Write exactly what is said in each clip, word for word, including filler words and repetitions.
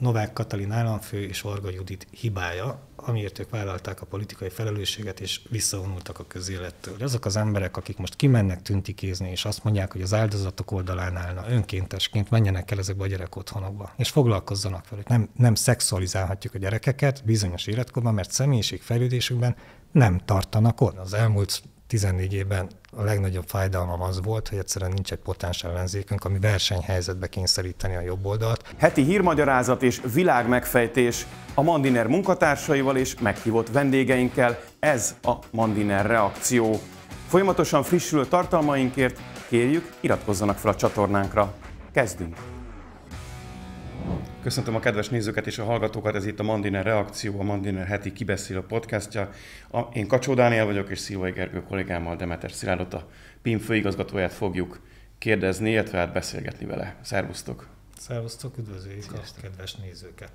Novák Katalin államfő és Varga Judit hibája, amiért ők vállalták a politikai felelősséget és visszavonultak a közélettől. Azok az emberek, akik most kimennek tüntikézni, és azt mondják, hogy az áldozatok oldalán állna, önkéntesként menjenek el ezekbe a gyerekotthonokba, és foglalkozzanak velük. Nem, nem szexualizálhatjuk a gyerekeket bizonyos életkorban, mert személyiségfejlődésükben nem tartanak ott. Az elmúlt tizennégy évben a legnagyobb fájdalmam az volt, hogy egyszerűen nincs egy potens ellenzékünk, ami versenyhelyzetbe kényszeríteni a jobb oldalt. Heti hírmagyarázat és világmegfejtés a Mandiner munkatársaival és meghívott vendégeinkkel. Ez a Mandiner reakció. Folyamatosan frissülő tartalmainkért kérjük, iratkozzanak fel a csatornánkra. Kezdünk! Köszöntöm a kedves nézőket és a hallgatókat, ez itt a Mandiner reakció, a Mandiner heti kibeszélő podcastja. Én Kacsó Dániel vagyok, és Szilvai Gergő kollégámmal, Demeter Szilárdot, a pé i em főigazgatóját fogjuk kérdezni, illetve hát beszélgetni vele. Szervusztok! Szervusztok, üdvözöljük Sziasztok. A kedves nézőket!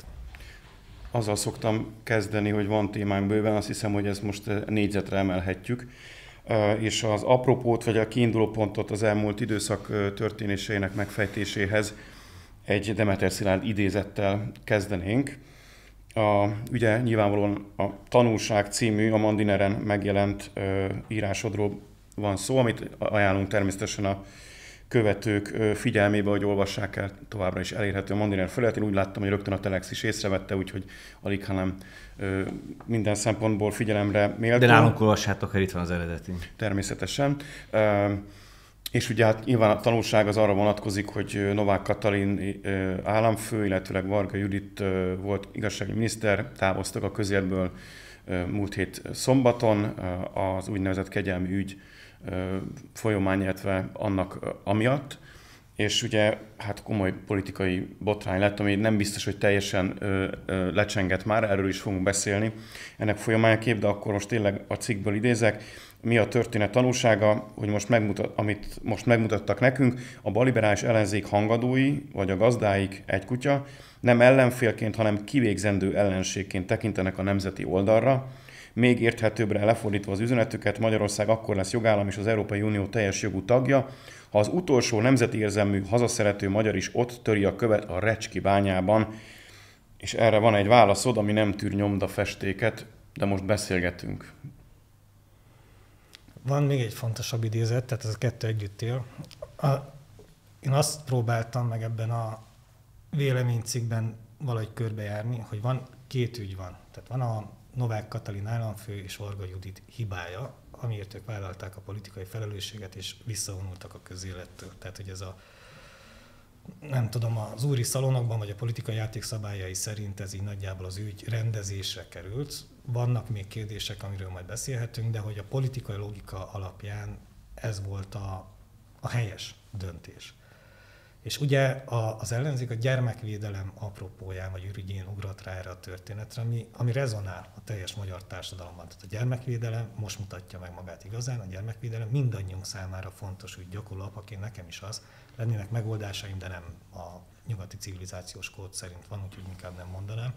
Azzal szoktam kezdeni, hogy van témánk bőven, azt hiszem, hogy ezt most négyzetre emelhetjük. És az apropót, vagy a kiinduló pontot az elmúlt időszak történéseinek megfejtéséhez egy Demeter Szilárd idézettel kezdenénk. A, ugye nyilvánvalóan a Tanulság című, a Mandineren megjelent ö, írásodról van szó, amit ajánlunk természetesen a követők ö, figyelmébe, hogy olvassák el, továbbra is elérhető a Mandiner felületén. Úgy láttam, hogy rögtön a Telex is észrevette, úgyhogy alig, hanem ö, minden szempontból figyelemre méltó. De nálunk olvassátok el, itt van az eredeti. Természetesen. Ö, És ugye hát nyilván a tanulság az arra vonatkozik, hogy Novák Katalin államfő, illetőleg Varga Judit volt igazságügyi miniszter, távoztak a közéletből múlt hét szombaton az úgynevezett kegyelmi ügy folyamán, illetve annak amiatt. És ugye hát komoly politikai botrány lett, ami nem biztos, hogy teljesen ö, ö, lecsengett már, erről is fogunk beszélni ennek folyamányaképp, de akkor most tényleg a cikkből idézek. Mi a történet tanúsága, hogy most megmutat, amit most megmutattak nekünk, a balliberális ellenzék hangadói, vagy a gazdáik egy kutya, nem ellenfélként, hanem kivégzendő ellenségként tekintenek a nemzeti oldalra. Még érthetőbbre lefordítva az üzenetüket, Magyarország akkor lesz jogállam és az Európai Unió teljes jogú tagja, ha az utolsó nemzeti érzelmű, hazaszerető magyar is ott töri a követ a Recski bányában. És erre van egy válaszod, ami nem tűr nyomdafestéket, de most beszélgetünk. Van még egy fontosabb idézet, tehát ez a kettő együtt él. A, én azt próbáltam meg ebben a véleménycikkben valahogy körbejárni, hogy van két ügy van. Tehát van a Novák Katalin államfő és Varga Judit hibája, amiért ők vállalták a politikai felelősséget és visszavonultak a közélettől. Tehát, hogy ez a, nem tudom, az úri szalonokban vagy a politikai játékszabályai szerint ez így nagyjából az ügy rendezésre került. Vannak még kérdések, amiről majd beszélhetünk, de hogy a politikai logika alapján ez volt a, a helyes döntés. És ugye a, az ellenzék a gyermekvédelem apropóján vagy ürügyén ugrott rá erre a történetre, ami, ami rezonál a teljes magyar társadalomban. Tehát a gyermekvédelem most mutatja meg magát igazán, a gyermekvédelem mindannyiunk számára fontos ügy, gyakorló apaként nekem is az, lennének megoldásaim, de nem a nyugati civilizációs kód szerint van, úgyhogy inkább nem mondanám.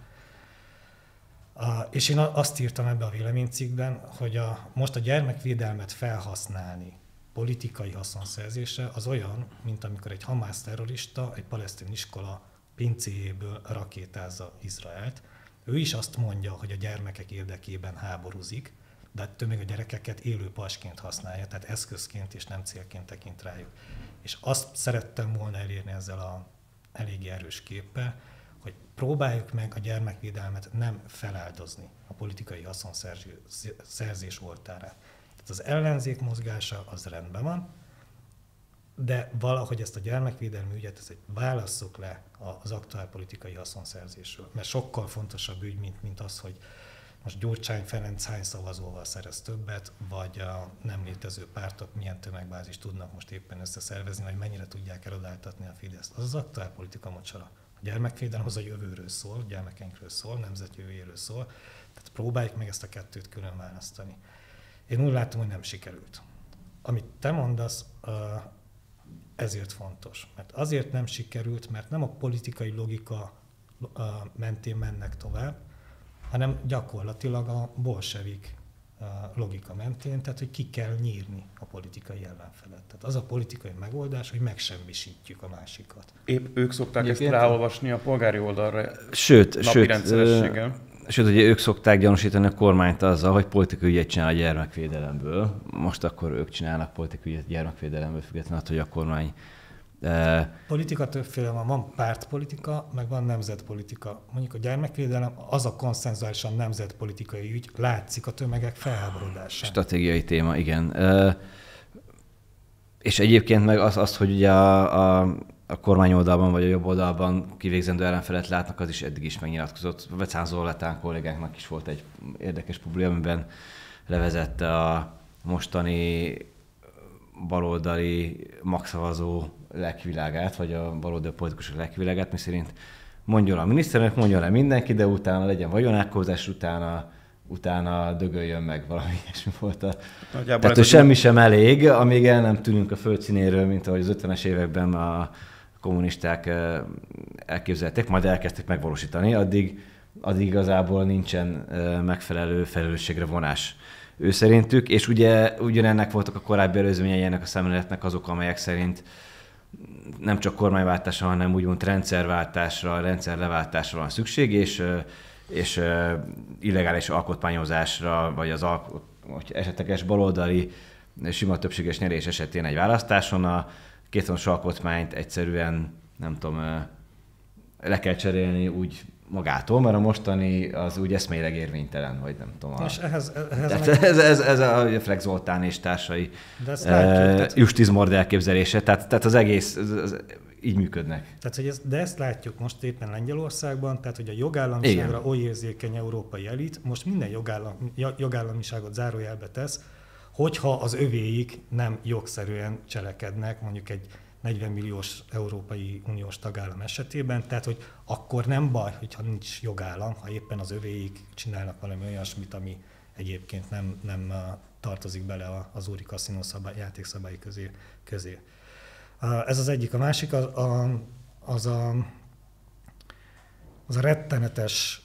A, és én azt írtam ebbe a véleménycikkben, hogy a, most a gyermekvédelmet felhasználni politikai haszonszerzésre az olyan, mint amikor egy Hamász terrorista egy palesztin iskola pincéjéből rakétázza Izraelt. Ő is azt mondja, hogy a gyermekek érdekében háborúzik, de ettől még a gyerekeket élő pasként használja, tehát eszközként és nem célként tekint rájuk. És azt szerettem volna elérni ezzel a eléggé erős képpel, hogy próbáljuk meg a gyermekvédelmet nem feláldozni a politikai haszonszerzés oltárán. Tehát az ellenzék mozgása az rendben van, de valahogy ezt a gyermekvédelmi ügyet ezt válasszuk le az aktuál politikai haszonszerzésről. Mert sokkal fontosabb ügy, mint, mint az, hogy most Gyurcsány Ferenc hány szavazóval szerez többet, vagy a nem létező pártok milyen tömegbázist tudnak most éppen összeszervezni, vagy mennyire tudják erodáltatni a Fideszt. Az az aktuál politika mocsara. A gyermekvédelem az a jövőről szól, gyermekeinkről szól, nemzetjövőjéről szól, tehát próbáljuk meg ezt a kettőt külön választani. Én úgy látom, hogy nem sikerült. Amit te mondasz, ezért fontos. Mert azért nem sikerült, mert nem a politikai logika mentén mennek tovább, hanem gyakorlatilag a bolsevik logika mentén, tehát hogy ki kell nyírni a politikai ellenfelet. Tehát az a politikai megoldás, hogy megsemmisítjük a másikat. Épp ők szokták Egyébként ezt ráolvasni a polgári oldalra sőt, napi sőt, rendszerességgel. Sőt, ugye ők szokták gyanúsítani a kormányt azzal, hogy politikai ügyet csinál a gyermekvédelemből. Most akkor ők csinálnak politikai ügyet gyermekvédelemből, függetlenül attól, hogy a kormány... E... Politika többféle van. Van pártpolitika, meg van nemzetpolitika. Mondjuk a gyermekvédelem az a konszenzuálisan nemzetpolitikai ügy, látszik a tömegek felháborodásán. Stratégiai téma, igen. E... És egyébként meg az, az hogy ugye a, a, a kormány oldalban vagy a jobb oldalban kivégzendő ellenfelet látnak, az is eddig is megnyilatkozott. Vecán Zoltán kollégánknak is volt egy érdekes publi, amiben levezette a mostani baloldali magszavazó lelkivilágát, vagy a baloldali politikusok lelkivilágát, miszerint mondjon a miniszterelnök, mondjon le mindenki, de utána legyen vagyonátkozás, utána utána dögöljön meg, valami ilyesmi volt. A... Tehát, hogy semmi sem elég, amíg el nem tűnünk a földszínéről, mint ahogy az ötvenes években a kommunisták elképzelték, majd elkezdték megvalósítani, addig, addig igazából nincsen megfelelő felelősségre vonás ő szerintük, és ugye ugyanennek voltak a korábbi előzményei ennek a szemléletnek azok, amelyek szerint nem csak kormányváltásra, hanem úgymond rendszerváltásra, rendszerleváltásra van szükség, és és uh, illegális alkotmányozásra, vagy az alkot, hogy esetleges baloldali sima többséges nyerés esetén egy választáson a kétvonos alkotmányt egyszerűen, nem tudom, uh, le kell cserélni úgy magától, mert a mostani az úgy eszmélyileg érvénytelen, vagy nem tudom. És ehhez, ehhez ez, ez, ez, ez a Flex Zoltán és társai uh, justizmord elképzelése, tehát, tehát az egész az, az, így működnek. Tehát, hogy ez, de ezt látjuk most éppen Lengyelországban, tehát hogy a jogállamiságra igen. oly érzékeny európai elit most minden jogállam, jogállamiságot zárójelbe tesz, hogyha az övéik nem jogszerűen cselekednek, mondjuk egy negyven milliós Európai Uniós tagállam esetében, tehát hogy akkor nem baj, hogyha nincs jogállam, ha éppen az övéik csinálnak valami olyasmit, ami egyébként nem, nem tartozik bele az úri kaszinó szabály, játékszabályi közé. közé. Ez az egyik. A másik az a, az a, az a rettenetes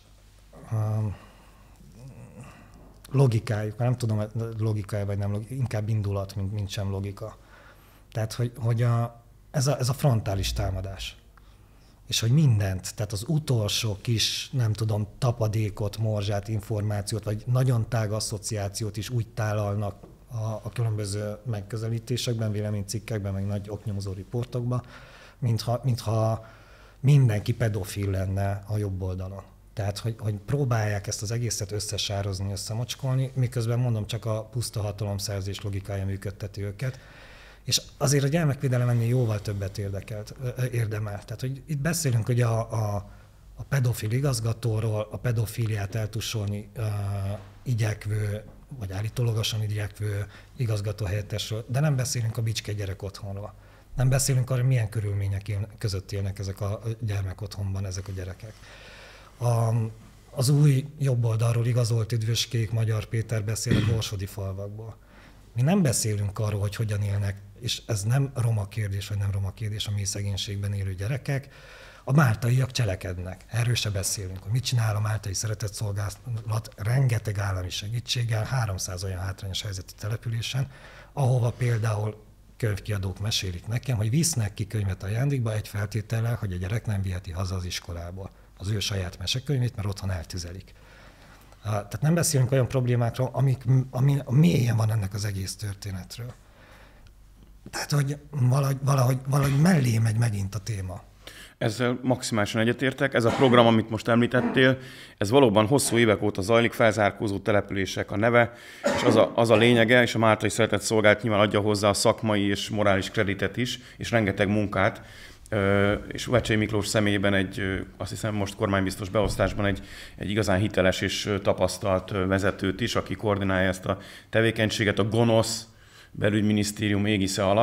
logikájuk, nem tudom, logikája vagy nem, logika, inkább indulat, mint, mint sem logika. Tehát, hogy, hogy a, ez, a, ez a frontális támadás. És hogy mindent, tehát az utolsó kis, nem tudom, tapadékot, morzsát, információt, vagy nagyon tág asszociációt is úgy tálalnak a, a különböző megközelítésekben, véleménycikkekben, meg nagy oknyomozó riportokban, mintha, mintha mindenki pedofil lenne a jobb oldalon. Tehát, hogy, hogy próbálják ezt az egészet összesározni, összemocskolni, miközben mondom, csak a puszta hatalomszerzés logikája működteti őket. És azért a gyermekvédelem ennél jóval többet érdekelt, érdemel. Tehát, hogy itt beszélünk ugye a, a, a pedofil igazgatóról, a pedofíliát eltussolni uh, igyekvő, vagy állítólagosan igyekvő igazgatóhelyettesről, de nem beszélünk a Bicske gyerek otthonról. Nem beszélünk arra, milyen körülmények él, között élnek ezek a gyermek otthonban ezek a gyerekek. A, az új jobb oldalról igazolt üdvöskék Magyar Péter beszél a borsodi falvakból. Mi nem beszélünk arról, hogy hogyan élnek, és ez nem roma kérdés, vagy nem roma kérdés, a mély szegénységben élő gyerekek. A máltaiak cselekednek. Erről se beszélünk, hogy mit csinál a máltai szeretetszolgálat rengeteg állami segítséggel, háromszáz olyan hátrányos helyzetű településen, ahova például könyvkiadók mesélik nekem, hogy visznek ki könyvet ajándékba egy feltétellel, hogy a gyerek nem viheti haza az iskolából az ő saját mesekönyvét, mert otthon eltüzelik. Tehát nem beszélünk olyan problémákról, amik, ami mélyen van ennek az egész történetről. Tehát, hogy valahogy, valahogy, valahogy mellé megy megint a téma. Ezzel maximálisan egyetértek. Ez a program, amit most említettél, ez valóban hosszú évek óta zajlik, felzárkózó települések a neve, és az a, az a lényege, és a Máltai Szeretetszolgálat nyilván adja hozzá a szakmai és morális kreditet is, és rengeteg munkát, és Vecsei Miklós személyében egy, azt hiszem most kormánybiztos beosztásban egy, egy igazán hiteles és tapasztalt vezetőt is, aki koordinálja ezt a tevékenységet a gonosz belügyminisztérium égisze alatt.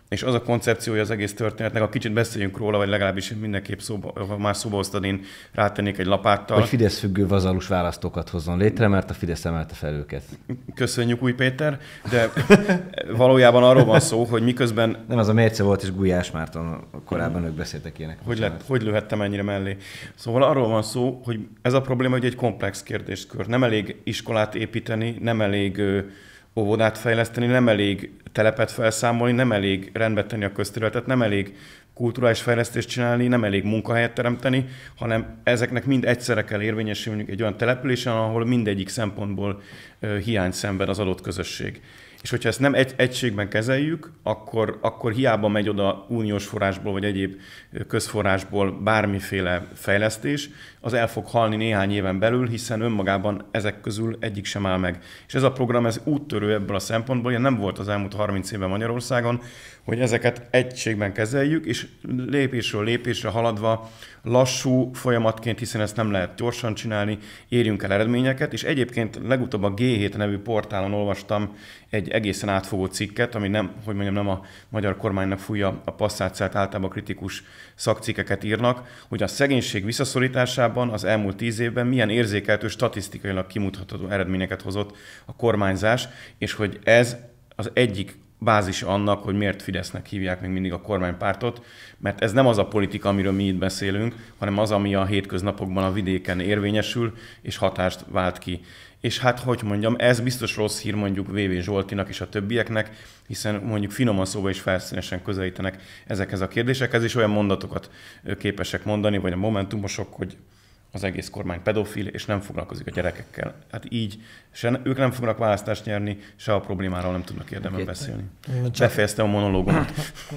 és az a koncepciója az egész történetnek, ha kicsit beszéljünk róla, vagy legalábbis mindenképp szóba, ha már szóba hoztad, én rátennék egy lapáttal. Hogy Fidesz függő vazalus választókat hozzon létre, mert a Fidesz emelte fel őket. Köszönjük, Új Péter, de valójában arról van szó, hogy miközben... Nem, az a Mérce volt, és Gulyás Márton, korábban ők beszéltek ilyenek. Hogy, lett, hogy lőhettem ennyire mellé? Szóval arról van szó, hogy ez a probléma, hogy egy komplex kérdéskör. Nem elég iskolát építeni, nem elég óvodát fejleszteni, nem elég telepet felszámolni, nem elég rendbe tenni a közterületet, nem elég kulturális fejlesztést csinálni, nem elég munkahelyet teremteni, hanem ezeknek mind egyszerre kell érvényesülni egy olyan településen, ahol mindegyik szempontból hiány szenved az adott közösség. És hogyha ezt nem egy egységben kezeljük, akkor, akkor hiába megy oda uniós forrásból vagy egyéb közforrásból bármiféle fejlesztés, az el fog halni néhány éven belül, hiszen önmagában ezek közül egyik sem áll meg. És ez a program ez úttörő ebből a szempontból, hogy nem volt az elmúlt harminc évben Magyarországon, hogy ezeket egységben kezeljük, és lépésről lépésre haladva lassú folyamatként, hiszen ezt nem lehet gyorsan csinálni, érjünk el eredményeket, és egyébként legutóbb a gé hét nevű portálon olvastam egy egészen átfogó cikket, ami nem, hogy mondjam, nem a magyar kormánynak fújja a passzátszát, általában kritikus szakcikkeket írnak, hogy a szegénység visszaszorításában az elmúlt tíz évben milyen érzékelhető, statisztikailag kimutatható eredményeket hozott a kormányzás, és hogy ez az egyik bázis annak, hogy miért Fidesznek hívják még mindig a kormánypártot, mert ez nem az a politika, amiről mi itt beszélünk, hanem az, ami a hétköznapokban a vidéken érvényesül, és hatást vált ki. És hát, hogy mondjam, ez biztos rossz hír mondjuk vé vé Zsoltinak és a többieknek, hiszen mondjuk finoman szóval is felszínesen közelítenek ezekhez a kérdésekhez, és olyan mondatokat képesek mondani, vagy a momentumosok, hogy az egész kormány pedofil, és nem foglalkozik a gyerekekkel. Hát így se ők nem fognak választást nyerni, se a problémáról nem tudnak érdemben beszélni. Befejeztem a monológomat.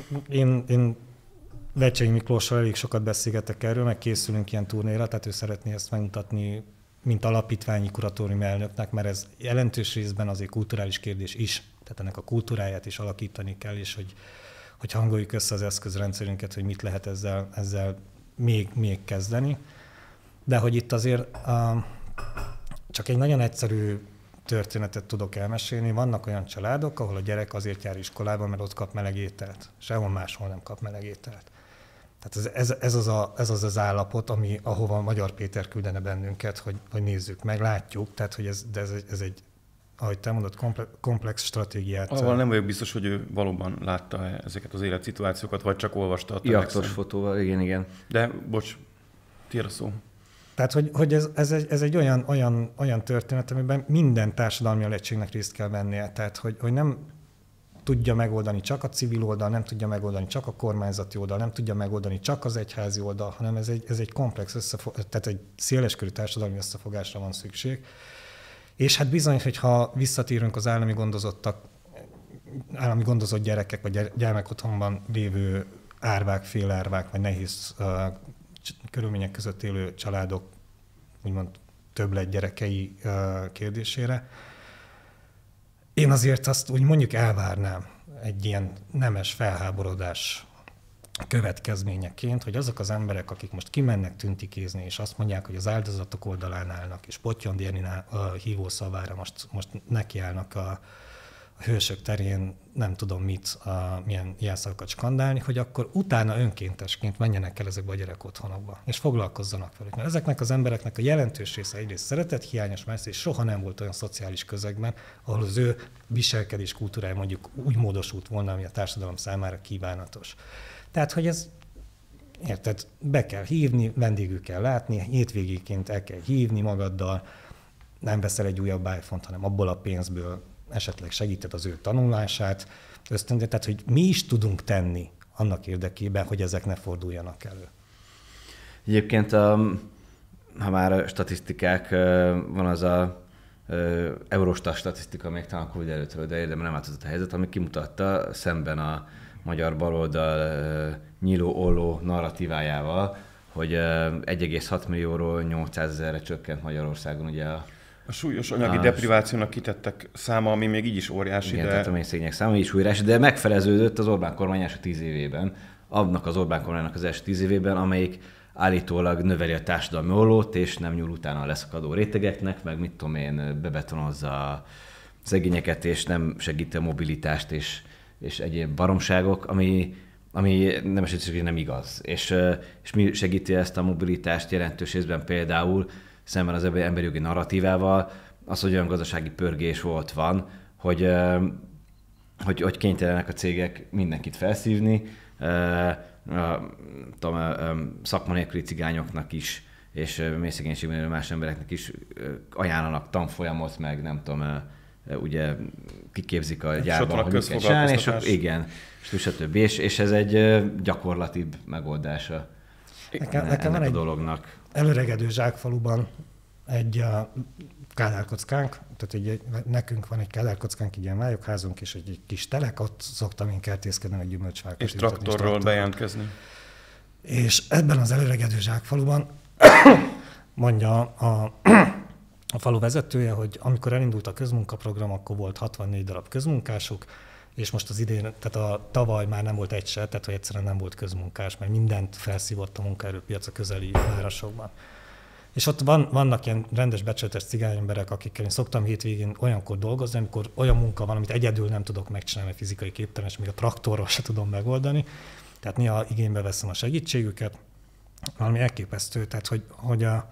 Én, én Vecsei Miklóssal elég sokat beszélgetek erről, meg készülünk ilyen turnéra, tehát ő szeretné ezt megmutatni, mint alapítványi kuratórium elnöknek, mert ez jelentős részben azért kulturális kérdés is, tehát ennek a kultúráját is alakítani kell, és hogy, hogy hangoljuk össze az eszközrendszerünket, hogy mit lehet ezzel, ezzel még, még kezdeni. De hogy itt azért uh, csak egy nagyon egyszerű történetet tudok elmesélni. Vannak olyan családok, ahol a gyerek azért jár iskolába, mert ott kap meleg ételt. Sehol máshol nem kap meleg ételt. Tehát ez, ez, ez, az, a, ez az az állapot, ami, ahova Magyar Péter küldene bennünket, hogy, hogy nézzük meg, látjuk. Tehát, hogy ez, de ez, ez egy, ahogy te mondod, komplex, komplex stratégiát. Ahol nem vagyok biztos, hogy ő valóban látta ezeket az életszituációkat, vagy csak olvasta a Iaktos fotóval, igen, igen. De, bocs, tiéd a szó. Tehát, hogy, hogy ez, ez, egy, ez egy olyan, olyan, olyan történet, amiben minden társadalmi alegységnek részt kell vennie. Tehát, hogy, hogy nem tudja megoldani csak a civil oldal, nem tudja megoldani csak a kormányzati oldal, nem tudja megoldani csak az egyházi oldal, hanem ez egy, ez egy komplex, összefog, tehát egy széleskörű társadalmi összefogásra van szükség. És hát bizony, hogyha visszatérünk az állami gondozottak, állami gondozott gyerekek, vagy gyermekotthonban lévő árvák, félárvák, vagy nehéz uh, körülmények között élő családok, úgymond többlet gyerekei uh, kérdésére, én azért azt úgy mondjuk elvárnám egy ilyen nemes felháborodás következményeként, hogy azok az emberek, akik most kimennek tüntikézni, és azt mondják, hogy az áldozatok oldalán állnak, és Pottyond Jenny hívószavára most, most nekiállnak a, a hősök terén, nem tudom mit, a, milyen jelszavakat skandálni, hogy akkor utána önkéntesként menjenek el ezekbe a gyerekotthonokba, és foglalkozzanak velük. Mert ezeknek az embereknek a jelentős része egyrészt szeretet hiányos, másrészt soha nem volt olyan szociális közegben, ahol az ő viselkedés kultúrája mondjuk úgy módosult volna, ami a társadalom számára kívánatos. Tehát, hogy ez, érted, be kell hívni, vendégül kell látni, hétvégéként el kell hívni magaddal, nem veszel egy újabb iPhone-t, hanem abból a pénzből esetleg segíted az ő tanulását, ösztöndíted, tehát, hogy mi is tudunk tenni annak érdekében, hogy ezek ne forduljanak elő. Egyébként, ha már a statisztikák, van az a Eurostat statisztika, még talán a Covid előttről, de érdemben nem változott a helyzet, ami kimutatta szemben a magyar baloldal nyíló-olló narratívájával, hogy egy egész hat millióról nyolcszázezerre csökkent Magyarországon ugye a A súlyos anyagi a... deprivációnak kitettek száma, ami még így is óriási, igen, de... tehát a mélyszegények száma így is óriási, de megfeleződött az Orbán kormány első tíz évében, annak az Orbán kormánynak az első tíz évében, amelyik állítólag növeli a társadalmi ollót, és nem nyúl utána a leszakadó rétegeknek, meg mit tudom én, bebetonozza a szegényeket, és nem segíti a mobilitást, és és egyéb baromságok, ami, ami nem esetleg nem igaz. És, és mi segíti ezt a mobilitást jelentős részben például szemben az emberi jogi narratívával, az, hogy olyan gazdasági pörgés volt, van, hogy, hogy, hogy kénytelenek a cégek mindenkit felszívni, szakma nélküli cigányoknak is, és mélyszegénységben más embereknek is ajánlanak tanfolyamot, meg nem tudom, ugye kiképzik a gyárban, hogy mit kell csinálni, és igen, és stb. És, és ez egy gyakorlatibb megoldása nekem, ennek nekem van a egy dolognak. előregedő zsákfaluban egy uh, kádárkockánk, tehát egy, nekünk van egy kádárkockánk, egy ilyen vályokházunk, és egy, egy kis telek, ott szoktam én kertészkedni, egy gyümölcsfákat. És traktorról bejelentkezni. És ebben az előregedő zsákfaluban mondja a, a falu vezetője, hogy amikor elindult a közmunkaprogram, akkor volt hatvannégy darab közmunkásuk, és most az idén, tehát a tavaly már nem volt egy se, tehát hogy egyszerűen nem volt közmunkás, mert mindent felszívott a munkaerőpiac a közeli városokban. És ott van, vannak ilyen rendes becsületes cigányemberek, akikkel én szoktam hétvégén olyankor dolgozni, amikor olyan munka van, amit egyedül nem tudok megcsinálni, fizikai képtelen, és még a traktorral se tudom megoldani. Tehát néha igénybe veszem a segítségüket. Valami elképesztő, tehát hogy, hogy a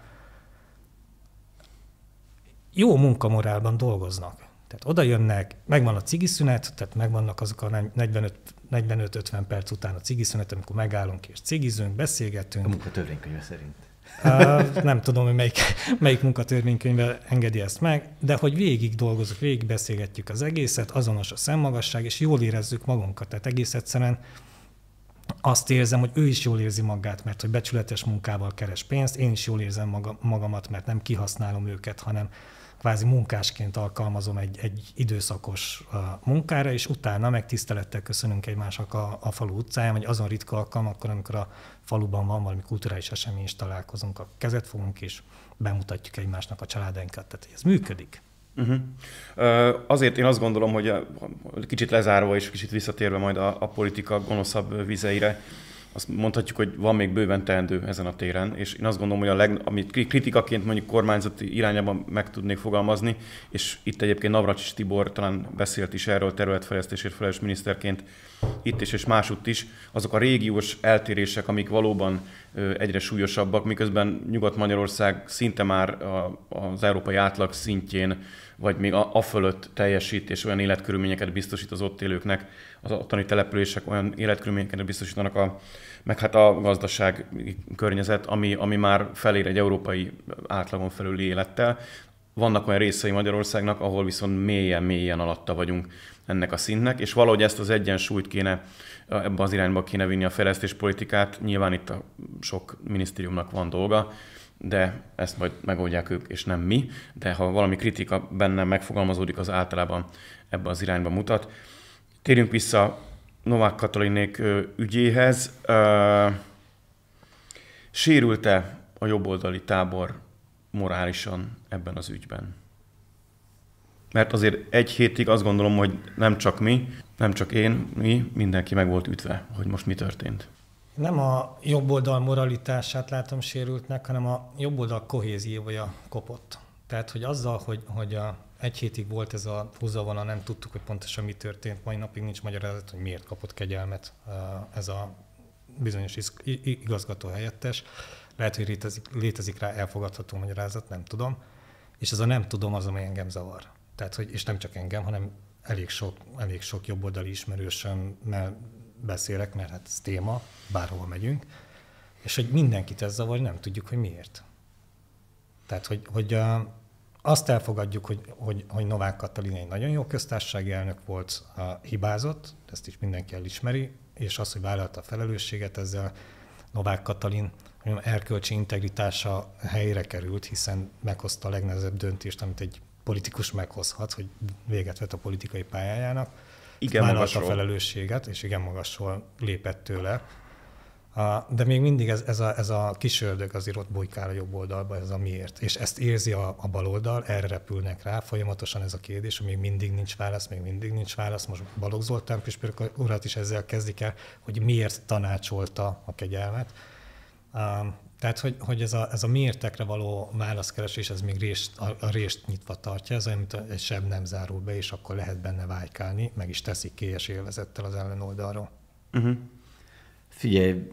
jó munkamorálban dolgoznak. Tehát oda jönnek, megvan a cigiszünet, tehát megvannak azok a negyvenöt-ötven perc után a cigiszünet, amikor megállunk és cigizünk, beszélgetünk. A munkatörvénykönyve szerint. Uh, nem tudom, hogy melyik, melyik munkatörvénykönyve engedi ezt meg, de hogy végig dolgozunk, végig beszélgetjük az egészet, azonos a szemmagasság, és jól érezzük magunkat. Tehát egész egyszerűen azt érzem, hogy ő is jól érzi magát, mert hogy becsületes munkával keres pénzt, én is jól érzem maga, magamat, mert nem kihasználom őket, hanem kvázi munkásként alkalmazom egy, egy időszakos uh, munkára, és utána meg tisztelettel köszönünk egymásnak a, a falu utcáján, vagy azon ritka alkalmakkor, amikor a faluban van valami kulturális esemény, és találkozunk, a kezet fogunk, és bemutatjuk egymásnak a családainkat. Tehát ez működik. Uh-huh. Uh, azért én azt gondolom, hogy a, kicsit lezárva és kicsit visszatérve majd a, a politika gonoszabb vizeire, azt mondhatjuk, hogy van még bőven teendő ezen a téren, és én azt gondolom, hogy a leg, amit kritikaként mondjuk kormányzati irányában meg tudnék fogalmazni, és itt egyébként Navracsics Tibor talán beszélt is erről területfejlesztésért felelős miniszterként itt is és másutt is, azok a régiós eltérések, amik valóban egyre súlyosabbak, miközben Nyugat-Magyarország szinte már az európai átlag szintjén, vagy még a, a fölött teljesít, és olyan életkörülményeket biztosít az ott élőknek, az ottani települések olyan életkörülményeket biztosítanak, a, meg hát a gazdaság környezet, ami, ami már felér egy európai átlagon felüli élettel. Vannak olyan részei Magyarországnak, ahol viszont mélyen-mélyen alatta vagyunk ennek a szintnek, és valahogy ezt az egyensúlyt kéne, ebben az irányba kéne vinni a fejlesztéspolitikát. Nyilván itt a sok minisztériumnak van dolga, de ezt majd megoldják ők, és nem mi. De ha valami kritika bennem megfogalmazódik, az általában ebbe az irányba mutat. Térjünk vissza Novák Katalinék ügyéhez. Sérült-e a jobboldali tábor morálisan ebben az ügyben? Mert azért egy hétig azt gondolom, hogy nem csak mi, nem csak én, mi, mindenki meg volt ütve, hogy most mi történt. Nem a jobboldal moralitását látom sérültnek, hanem a jobboldal kohéziója kopott. Tehát, hogy azzal, hogy, hogy a, egy hétig volt ez a húzavona, nem tudtuk, hogy pontosan mi történt, mai napig nincs magyarázat, hogy miért kapott kegyelmet ez a bizonyos igazgató helyettes. Lehet, hogy létezik, létezik rá elfogadható magyarázat, nem tudom. És ez a nem tudom az, ami engem zavar. Tehát, hogy, és nem csak engem, hanem elég sok, elég sok jobboldali ismerősömmel beszélek, mert hát ez téma, bárhova megyünk, és hogy mindenkit ez zavar, nem tudjuk, hogy miért. Tehát, hogy, hogy uh, azt elfogadjuk, hogy, hogy, hogy Novák Katalin egy nagyon jó köztársasági elnök volt, uh, hibázott, ezt is mindenki elismeri, és az, hogy vállalta a felelősséget, ezzel Novák Katalin erkölcsi integritása helyre került, hiszen meghozta a legnehezebb döntést, amit egy politikus meghozhat, hogy véget vet a politikai pályájának. Igen, vállalta a felelősséget, és igen magasról lépett tőle. De még mindig ez, ez, a, ez a kis ördög azért ott bujkál a jobb oldalba, ez a miért. És ezt érzi a, a bal oldal, erre repülnek rá, folyamatosan ez a kérdés, még mindig nincs válasz, még mindig nincs válasz. Most Balogh Zoltán püspök urat is ezzel kezdik el, hogy miért tanácsolta a kegyelmet. Tehát, hogy, hogy ez, a, ez a miértekre való válaszkeresés, ez még rést, a, a rést nyitva tartja, ez olyan, mint egy seb nem zárul be, és akkor lehet benne vájkálni, meg is teszik kélyes élvezettel az ellenoldalról. Uh-huh. Figyelj,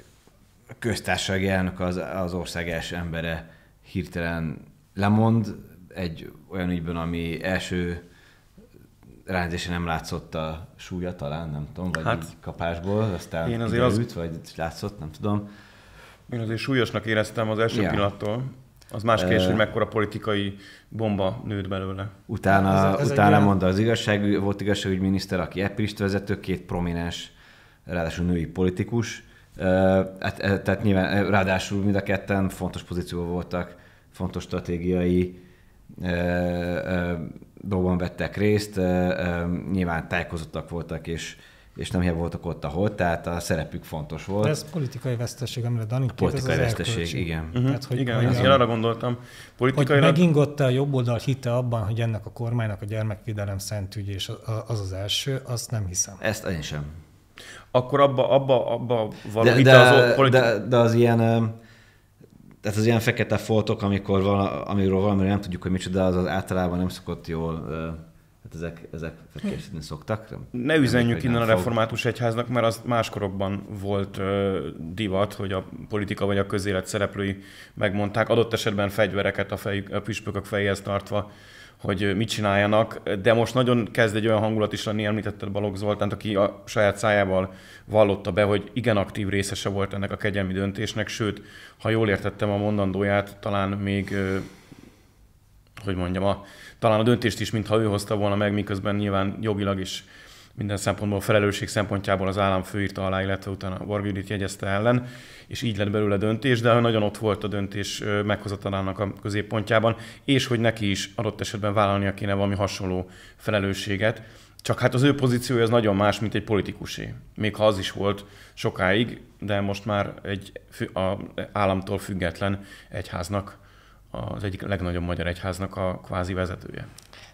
a köztársasági elnök az, az ország első embere hirtelen lemond egy olyan ügyben, ami első ránézésen nem látszott a súlya talán, nem tudom, vagy hát, így kapásból, aztán én azért kiderült, az... vagy látszott, nem tudom. Én azért súlyosnak éreztem az első ja. pillanattól. Az más kérdés, uh, hogy mekkora politikai bomba nőtt belőle. Utána, ez, ez utána mondta az igazság, volt igazságügyminiszter, aki Epirist vezető, két prominens, ráadásul női politikus. Uh, hát, tehát nyilván, ráadásul mind a ketten fontos pozícióban voltak, fontos stratégiai uh, uh, dolgban vettek részt, uh, uh, nyilván tájékozottak voltak, és és nem hiába voltak ott, ahol, tehát a szerepük fontos volt. De ez politikai veszteség, amire Dani kérdez, politikai veszteség, igen. Uh-huh. Tehát, hogy, igen, hogy, én arra gondoltam. Politikailag... Hogy megingott a jobb oldal hite abban, hogy ennek a kormánynak a gyermekvédelem szent ügy, és az az első, azt nem hiszem. Ezt én sem. Akkor abba, abba, abba való de, hite de, az politi- de, de az ilyen... Tehát az ilyen fekete foltok, amikor vala, amiről valamire nem tudjuk, hogy micsoda, az, az általában nem szokott jól... Hát ezek, ezek készíteni szoktak. Ne üzenjük innen a református egyháznak, mert az máskorokban volt uh, divat, hogy a politika vagy a közélet szereplői megmondták, adott esetben fegyvereket a, fej, a püspökök fejéhez tartva, hogy mit csináljanak, de most nagyon kezd egy olyan hangulat is lenni, említetted Balogh Zoltánt, aki a saját szájával vallotta be, hogy igen aktív részese volt ennek a kegyelmi döntésnek, sőt, ha jól értettem a mondandóját, talán még, uh, hogy mondjam, a talán a döntést is, mintha ő hozta volna meg, miközben nyilván jogilag is minden szempontból, a felelősség szempontjából az államfő írta alá, illetve utána Varga Judit jegyezte ellen, és így lett belőle döntés, de nagyon ott volt a döntés meghozatalának a középpontjában, és hogy neki is adott esetben vállalnia kéne valami hasonló felelősséget. Csak hát az ő pozíciója az nagyon más, mint egy politikusé. Még ha az is volt sokáig, de most már egy a államtól független egyháznak, az egyik legnagyobb magyar egyháznak a kvázi vezetője.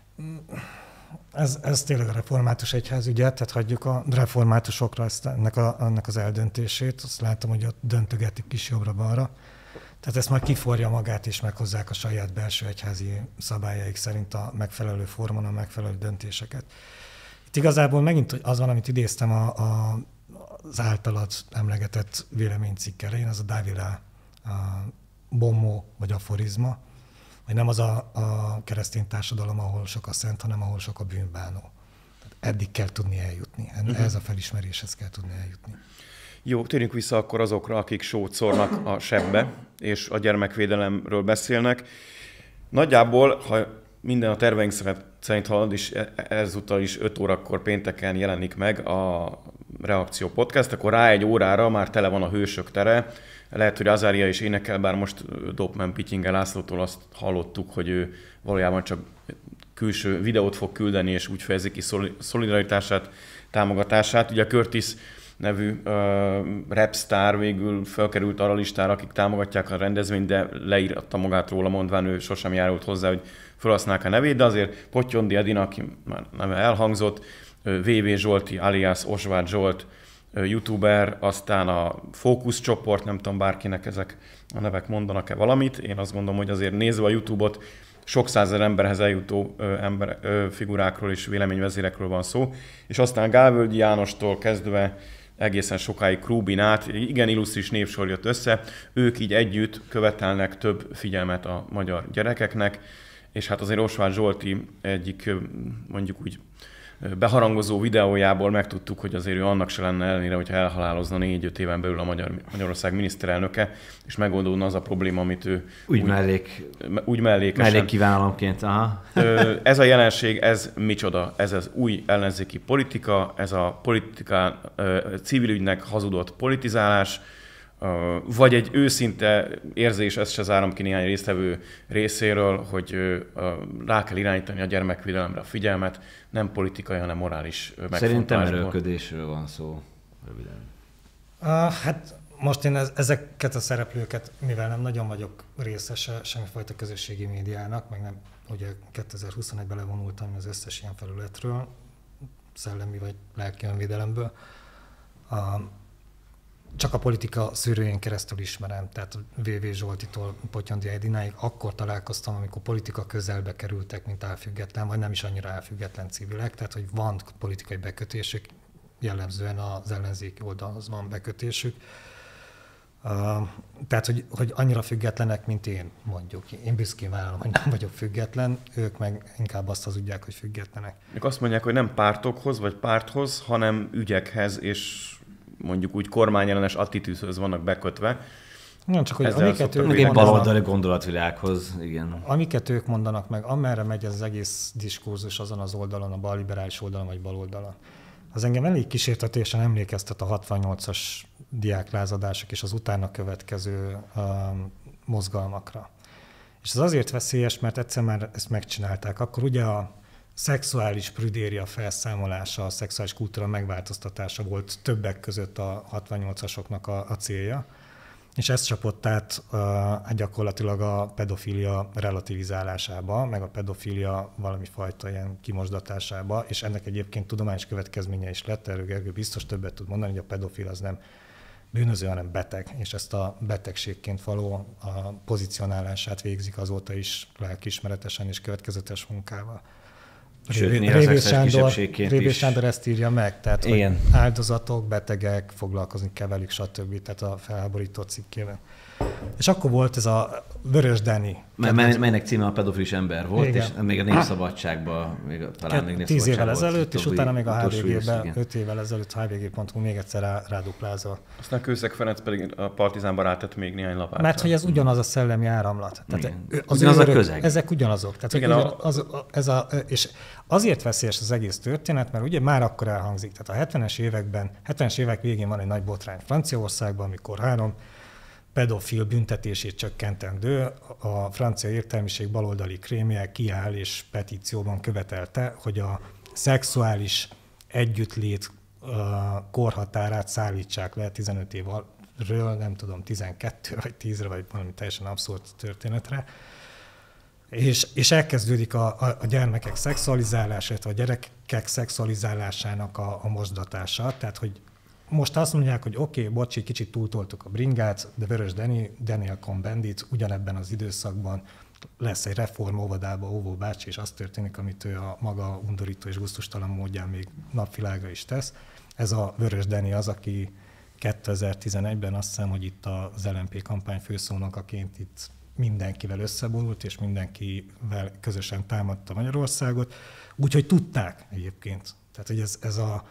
Ez, ez tényleg a református egyház ügye, tehát hagyjuk a reformátusokra ezt, ennek, a, ennek az eldöntését. Azt látom, hogy ott döntögetik is jobbra-balra. Tehát ezt majd kiforja magát, és meghozzák a saját belső egyházi szabályaik szerint a megfelelő formon a megfelelő döntéseket. Itt igazából megint az van, amit idéztem a, a, az általad emlegetett véleménycikk elején, az a Davila bommó vagy aforizma, hogy nem az a, a keresztény társadalom, ahol sok a szent, hanem ahol sok a bűnbánó. Tehát eddig kell tudni eljutni. Ez a felismeréshez kell tudni eljutni. Jó, térjünk vissza akkor azokra, akik sót szórnak a sebbe, és a gyermekvédelemről beszélnek. Nagyjából, ha minden a terveink szerint halad, és ezúttal is öt órakor pénteken jelenik meg a Reakció Podcast, akkor rá egy órára már tele van a Hősök tere. Lehet, hogy Azária is énekel, bár most Dopman Pityinger Lászlótól azt hallottuk, hogy ő valójában csak külső videót fog küldeni, és úgy fejezi ki szolidaritását, támogatását. Ugye a Curtis nevű uh, rapstar végül felkerült arra listára, akik támogatják a rendezvényt, de leírta magát róla, mondván ő sosem járult hozzá, hogy felhasználják a nevét, de azért Pottyondi Edina, aki már neve elhangzott, vé vé Zsolti alias Osváth Zsolt, youtuber, aztán a Fókusz csoport, nem tudom bárkinek ezek a nevek mondanak-e valamit. Én azt gondolom, hogy azért nézve a YouTube-ot, sok százezer emberhez eljutó ö, ember, ö, figurákról és véleményvezérekről van szó. És aztán Gálvölgyi Jánostól kezdve egészen sokáig Krúbin át, igen illusztris névsor jött össze. Ők így együtt követelnek több figyelmet a magyar gyerekeknek, és hát azért Osváth Zsolti egyik mondjuk úgy beharangozó videójából megtudtuk, hogy azért ő annak se lenne ellenére, hogyha elhalálozna négy-öt éven belül a Magyar, Magyarország miniszterelnöke, és megoldódna az a probléma, amit ő úgy, úgy, mellék, úgy mellékesen. Mellékkívánalomként, aha. Ez a jelenség, ez micsoda? Ez az új ellenzéki politika, ez a politika, civil ügynek hazudott politizálás, vagy egy őszinte érzés, ezt se zárom ki néhány résztvevő részéről, hogy rá kell irányítani a gyermekvédelemre a figyelmet, nem politikai, hanem morális megfontolásból. Szerintem erőlködésről van szó, röviden. Uh, hát most én ez, ezeket a szereplőket, mivel nem nagyon vagyok részese semmifajta közösségi médiának, meg nem, ugye kétezer-huszonegyben levonultam az összes ilyen felületről, szellemi vagy lelki önvédelemből, uh, csak a politika szűrőjén keresztül ismerem, tehát vé vé Zsoltitól Potyandi Edináig akkor találkoztam, amikor politika közelbe kerültek, mint elfüggetlen, vagy nem is annyira elfüggetlen civilek, tehát hogy van politikai bekötésük, jellemzően az ellenzéki oldalhoz van bekötésük. Uh, tehát, hogy, hogy annyira függetlenek, mint én, mondjuk. Én büszkén vállalom, hogy nem vagyok független, ők meg inkább azt hazudják, hogy függetlenek. Ők azt mondják, hogy nem pártokhoz vagy párthoz, hanem ügyekhez és mondjuk úgy kormányellenes attitűdhöz vannak bekötve. Nem csak, hogy Ezzel amiket ők Meg egy mondanak, baloldali gondolatvilághoz, igen. amiket ők mondanak meg, amerre megy ez az egész diskurzus azon az oldalon, a balliberális oldalon vagy baloldalon. Az engem elég kísértetésen emlékeztet a hatvannyolcas diáklázadások és az utána következő um, mozgalmakra. És ez azért veszélyes, mert egyszer már ezt megcsinálták. Akkor ugye a szexuális prüdéria felszámolása, a szexuális kultúra megváltoztatása volt többek között a hatvannyolcasoknak a, a célja, és ez csapott át uh, gyakorlatilag a pedofília relativizálásába, meg a pedofília valami fajta ilyen kimosdatásába, és ennek egyébként tudományos következménye is lett, erről Gergő biztos többet tud mondani, hogy a pedofil az nem bűnöző, hanem beteg, és ezt a betegségként való a pozícionálását végzik azóta is lelkiismeretesen és következetes munkával. Sőt, Révé Sándor, Révé is. Sándor ezt írja meg, tehát Igen. hogy áldozatok, betegek, foglalkozni kell velük, stb. Tehát a felháborító cikkében. És akkor volt ez a Vörös Dani. Mely, melynek címe a pedofilis ember volt, igen. és még a Népszabadságban, még, talán még Tíz évvel Népszabadság ezelőtt, volt, és utána még a há vé gében, igen. öt évvel ezelőtt há vé gé pont hú még egyszer rá, ráduplázol. Aztán Kőszeg Ferenc pedig a Partizánba rátett még néhány lapátra. Mert hogy ez ugyanaz a szellemi áramlat. Tehát az ugyanaz a közeg. Ezek ugyanazok. Tehát, igen, ugyan, a... az, ez a, és azért veszélyes az egész történet, mert ugye már akkor elhangzik. Tehát a hetvenes években, hetvenes évek végén van egy nagy botrány Franciaországban, amikor három pedofil büntetését csökkentendő, a francia értelmiség baloldali krémje kiáll és petícióban követelte, hogy a szexuális együttlét korhatárát szállítsák le tizenöt évről, nem tudom, tizenkettő vagy tízre, vagy valami teljesen abszurd történetre. És, és elkezdődik a, a, a gyermekek szexualizálása, a gyerekek szexualizálásának a, a mosdatása, tehát hogy most azt mondják, hogy oké, okay, bocsi, kicsit túltoltuk a bringát, de Vörös Dani, Daniel Cohn-Bendit ugyanebben az időszakban lesz egy reform óvodába, óvó bácsi, és az történik, amit ő a maga undorító és gusztustalan módján még napvilágra is tesz. Ez a Vörös Dani az, aki kétezer-tizenegyben azt hiszem, hogy itt az el em pé kampány főszónokaként itt mindenkivel összeborult, és mindenkivel közösen támadta Magyarországot. Úgyhogy tudták egyébként. Tehát, hogy ez, ez a